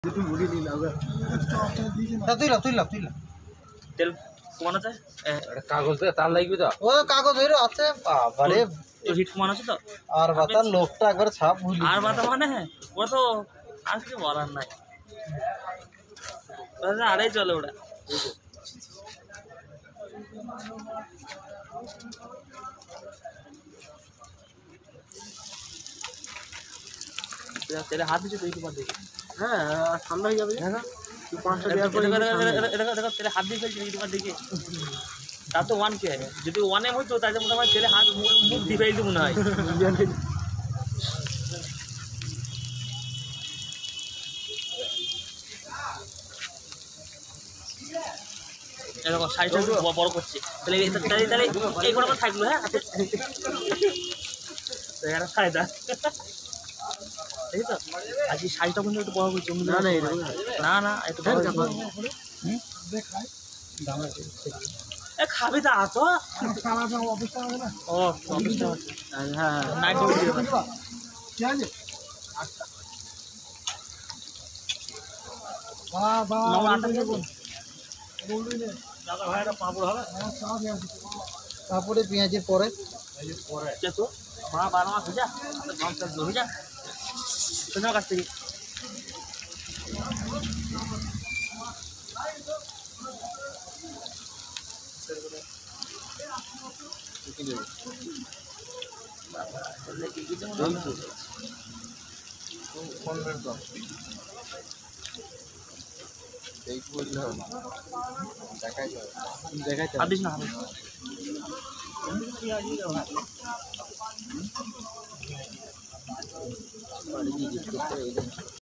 তেল কমানো আছে কাগজ তার লাগবে তো ও কাগজ হইরো আছে বাবারে তো হিট কমানো আছে তো আর বাতার লোকটা একবার ছাপ ভুলি আর বাতা মানে ওরা তো আর কিছু বলার নাই আরে চলে ওটা তেলে হাত দিচ্ছে তুই তোমার দিকে হ্যাঁ ঠান্ডা হয়ে যাবে হ্যাঁ তুই 5টা বিয়ার করে তেলে হাত দিয়ে ফেলছি তোমার দিকে তা তো ওয়ান কে যদি ওয়ান এম হইতো তাহলে মোটামুটি তেলে হাত মুখ দিয়ে ফেলতে মনে হয় এরকম সাইজটা বড় করছে তাহলে তাহলে এই ঘোড়া থাকলো হ্যাঁ এটা ফায়দা দেখি তো আজকে সাইজটা কিন্তু একটু বড় করছে না না একটু খাবি তা তো ও হ্যাঁ নাইট তারপরে পেঁয়াজের পরে মা 12 মাস হয়ে যা হয়ে যা তোমার কাছ থেকে আদিস না হবে